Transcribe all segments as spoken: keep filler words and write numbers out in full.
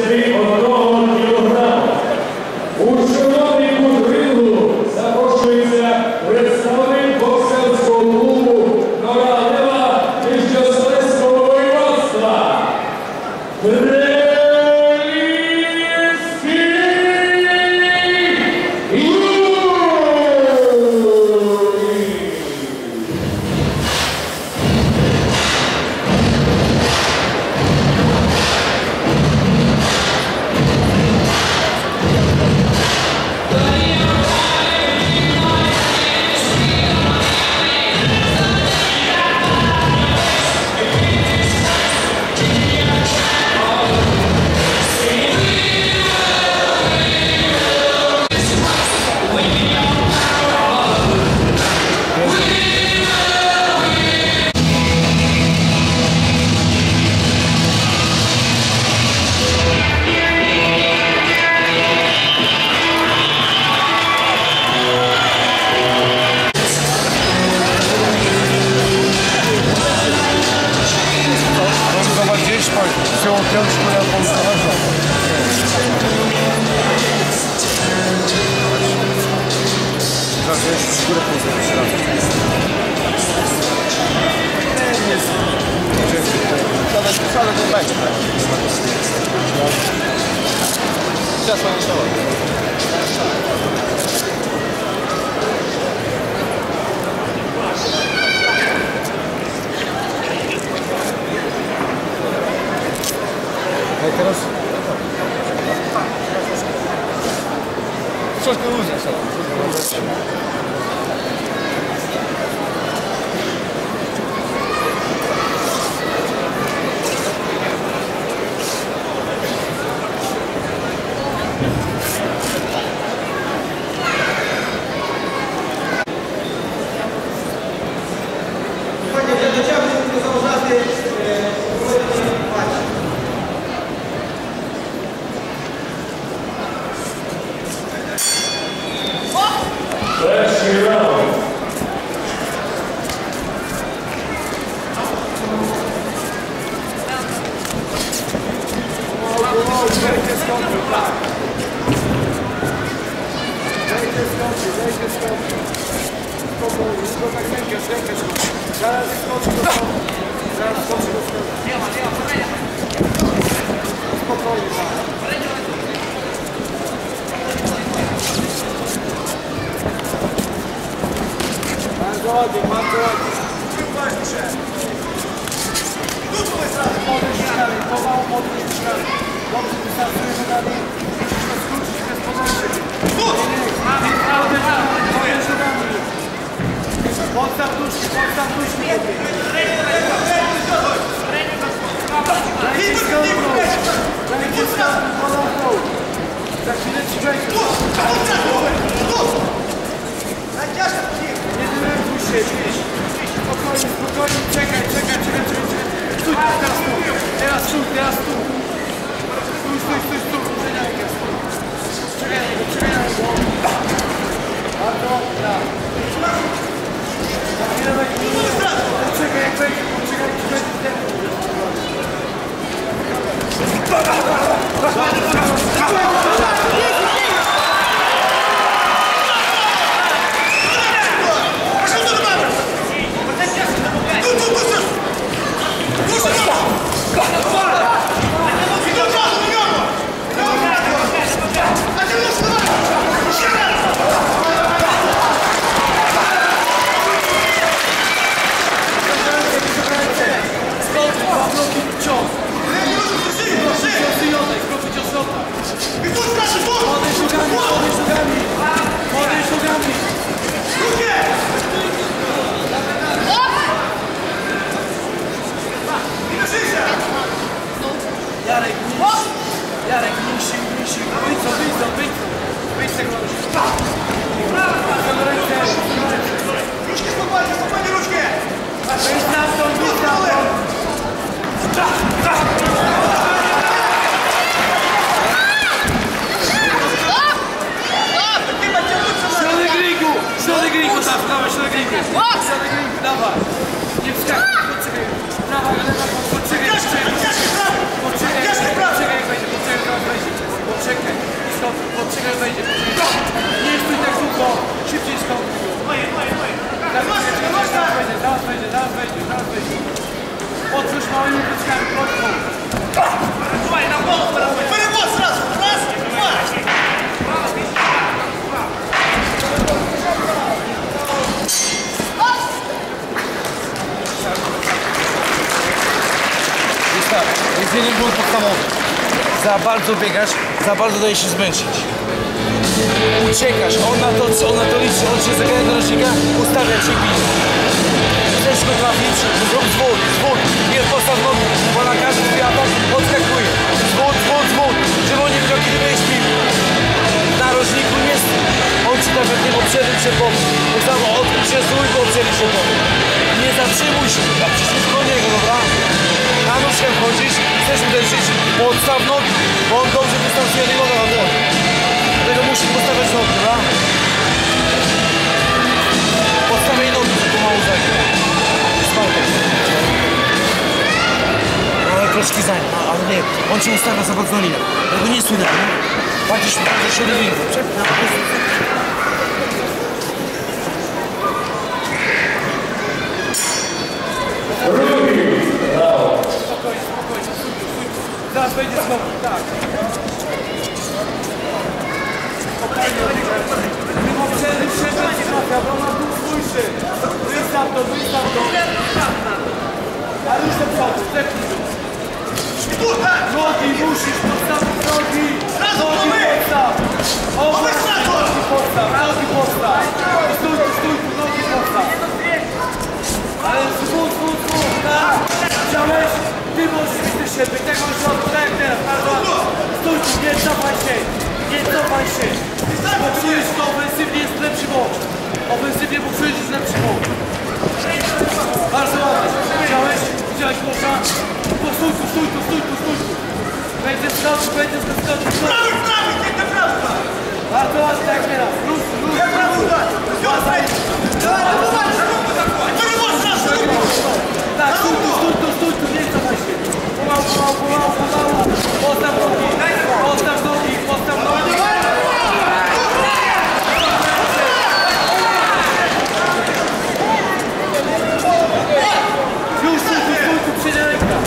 dwadzieścia одного кілограма. У чорному рингу запрошується представник боксерського клубу «Нора Лева» Міжньоселецького воєводства. Все, пленочку я полностью. Зараз я ще шкура полностью. Сейчас он ушел. Teraz... Troszkę luźnie są. Пані, глядачам не заважати. Перший раунд. Dajcie skończyć, tak. Dajcie skończyć, dajcie skończyć. Spokojnie, tylko tak rękę, rękę skończyć. Zaraz skończy do skończy. Zaraz skończy do skończy. Spokojnie, tak. Bardzo ładnie, bardzo ładnie. Podejść dalej, pomału podejść dalej. Dobrze wystarczuje nogami. Musisz to skrócić bez podejścia. Podejść nogami. Podstaw duszki, podstaw duszki. Dajcie skałką. Dajcie skałką, podałką. Za chwilę ci wejdzie. Nie denerwuj się, spokojnie, spokojnie, czekaj, czekaj, czekaj, czekaj. Stój, teraz tu, teraz tu, teraz tu. Stój, stój, stój, stój, czekaj, stój. Czekaj na niego, czekaj na niego. Bardzo, tak. Na chwilę wejdzie. Poczekaj, jak wejdzie, poczekaj, jak wejdzie. Jarek, Jarek, mniejszy, mniejszy. Wyjdź co, wyjdź co, wyjdź co. Wyjdź z tego. Ruszki spokojnie, spokojnie ruszki. Wyjdź na to, wyjdź na to. Środek ringu, środek ringu, tak, dawaj, środek ringu. Środek ringu, dawaj. Nie wskakuj, poczekaj. Prawa, lewa, poczekaj, poczekaj. Poczekaj, poczekaj, poczekaj, poczekaj. małymi kroczkami, kroczką. Słuchaj, na pomoc, wyrywać raz, raz, dwa. Jest tak, jest jeden błąd podstawowy. Za bardzo biegasz, za bardzo dajesz się zmęczyć. Uciekasz, on na to, on na to liczy, on się zagra do rocznika, ustawia cię bije. Chcesz go trafić, zrób zwód, zwód, nie postaw nogi, bo na każdy twój atak odskakuje. Zwód, zwód, zwód, żeby on nie wiedział, kiedy będziesz pił. Na roczniku nie stój, on ci nawet nie poprzedzi się pomóc. Tak samo odkuł się stój, bo poprzedzi się pomóc. Nie zatrzymuj się, a przyszedł do niego, dobra? Na nóżkę wchodzisz, chcesz uderzyć, podstaw nogi, bo on dobrze dystansuje nie mogę na nogi. Dlatego musisz postawiać nogi, dobra? Podstawiaj nogi, to pomału zajmie. Spałkę. No ale kroczki za nim, no, ale nie, on cię ustawia za bardzo na linię. Dlatego nie stój na nim. Patrzysz, patrzysz się do linii. Spokojnie, spokojnie, stój, stój. Zaraz wejdzie znowu, tak. Spokojnie, mimo przerwy przerwy nie trafia, bo ona tu spójrzy. Wystaw to, wystaw to. Ale już do przodu, zepnij. Nogi musisz, podstawić nogi. Nogi podstaw. O, właśnie, nogi podstaw, nogi podstaw. Stój tu, stój tu, nogi podstaw. Ale zwód, zwód, zwód, tak? Chciałeś? Ty możesz mieć do siebie, tego rządu, tak jak teraz, bardzo ładnie. Stój tu, nie cofaj się, nie cofaj się. Bo czujesz, że ofensywnie jest lepszy mąż. Ofensywnie, bo czujesz, że jest lepszy mąż. Bardzo ładnie. Widziałeś? Widziałeś mąża? To stój tu, stój tu, stój tu, stój tu. Wejdzie z skoku, wejdzie z skoku. Prawy, prawy, nie te prawy. Bardzo ładnie, tak jak teraz. Luz, luz, luz. Złazaj. Tak, stój tu, stój tu, stój tu, nie cofaj się. Pomału, pomału, pomału, pomału. Postaw nogi, postaw nogi, postaw nogi. Już stój tu, stój tu, przyjdzie ręka.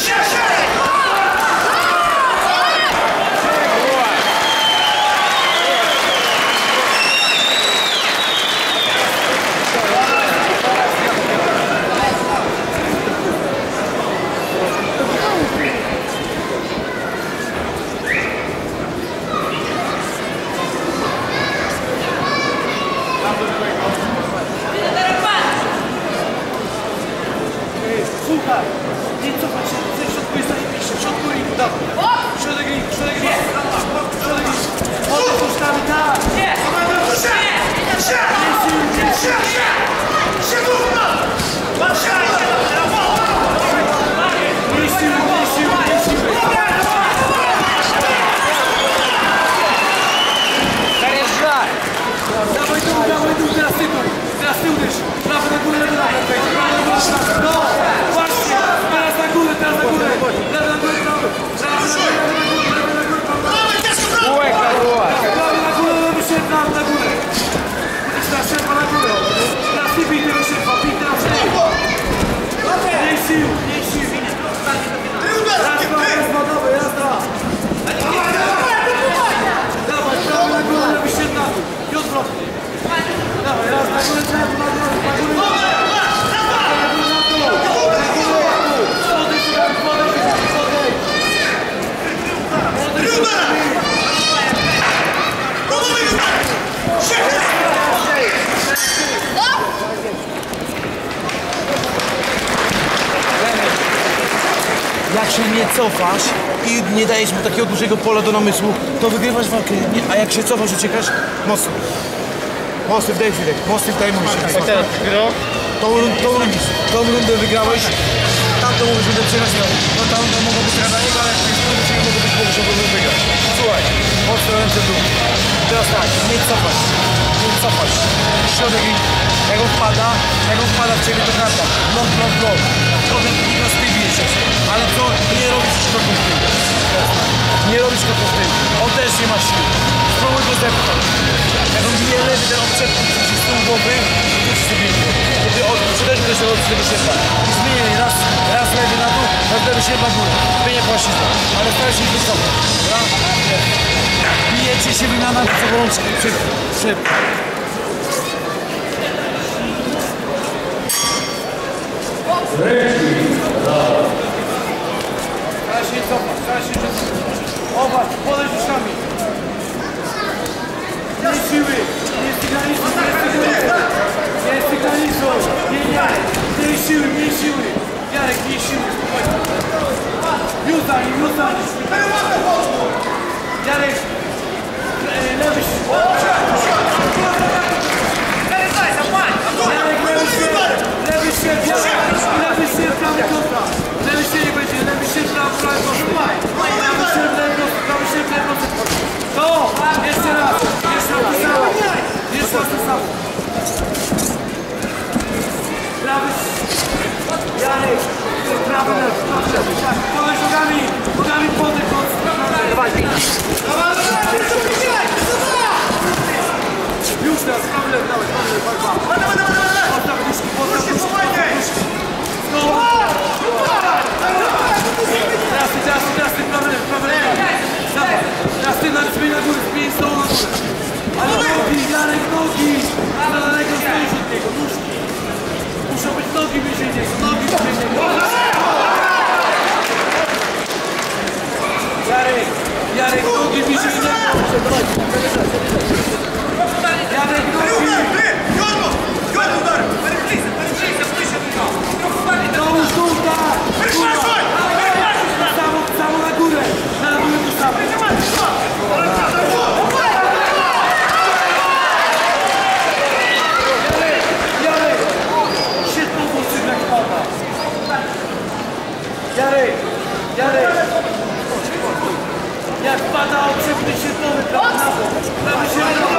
Słuchaj, nie cofaj się, ze środku jest zajebiście, w środku ringu, dawaj. Środek ringu, środek ringu, środek ringu. Chodzę z uszkami, tak. Nie, nie, nie, dawaj dół, dawaj dół, teraz ty dół, teraz ty uderz. Prawo na górę, lewo na górę, prawo na górę, no, właśnie, teraz na górę, teraz na górę, lewo na górę, prawo, prawo na górę, lewo na górę, prawo na górę, bułek na górę, prawo na górę, lewo się, prawo na górę, uderz teraz sierpa na górę, teraz ty bij tego sierpa, bij teraz sierpa, mniej sił, mniej sił, raz, dwa, raz, dwa, dawaj, raz, dwa, dawaj, prawo na górę, lewo się, na dół, i odwrotnie. Dawaj, raz na górę, na górę, na górę, na górę, jak się nie cofasz i nie dajesz mu takiego dużego pola do namysłu, to wygrywasz walkę, nie? A jak się cofasz, uciekasz, mocno. Mocny wdech, wydech, mocny wdech, mówisz. Jak teraz wygrał? Tą, tą, tą rundę wygrałeś, tamtą mówisz, że przegrać miał. No tam to mogło być rada niego, ale jak jest to, to mogło być mogło, żeby wygrać. Słuchaj, mocno ręce w dół. Teraz tak, nie cofasz, nie cofasz. Środek i jak on wpada, jak on wpada w ciebie, to karta. Blok, blok, blok. Potem tylko z tej bijesz się. Ale co? Nie robisz kroku w tył. Nie robisz kroku w tył. On też nie ma siły. Spróbuj go zepchnąć. Jak on bije lewy, ten obczep, który ci z tyłu głowy, to ci sobie. Kiedy on przydasz się od tego sierpa. I zmieniaj raz, raz lewy na dół, raz lewy sierp na górę. Zmienię płaszczyznę, ale staraj się wysoko. Dobra? Bijecie się wymiana do gorączki. Szyb, szyb. Trzeci round. Staraj się cofać, staraj się cofać. Oba, podejdź uszami. Nie siły, nie sygnalizuj, nie sygnalizuj. Nie sygnalizuj, nie, nie. Nie siły, nie siły. Jarek, nie siły, spokojnie. Już za nim, już za nim. Jarek, lewy się. Jarek, lewy się, lewy się, lewy się, prawy kontra. Lewy się nie będzie, lewy się, prawy, prawy kontra. Prawy się, lewy kontra, prawy się, lewy kontra. To! Jeszcze raz! Jeszcze raz to samo! Jeszcze raz to samo! Prawy... Jarek! Prawy, lewy, prawy, lewy. Tak, podaj nogami! Nogami podaj, podaj! Dawaj! Już teraz, prawy, lewy, dawaj, prawy, lewy, dawaj, dawaj! Postaw nóżki, postaw nóżki, postaw nóżki! Teraz ty, teraz ty, teraz ty, prawy, lewy, prawy, lewy! Dawaj! Teraz ty na zmień na górę, zmień z tą na górę! Ale nogi, Jarek, nogi! Na daleko stoisz od niego, nóżki! Muszą być nogi bliżej niego, nogi bliżej niego! Jarek! Jarek, nogi bliżej niego! Jarek, nogi! Dołóż dół, tak! Samo, samo na górę! Na górę to samo! Jarek! Jarek! Świetną włosy jak pada! Jarek! Jarek! Jak pada, obrzepny się nowy, prawy na bok! Prawy się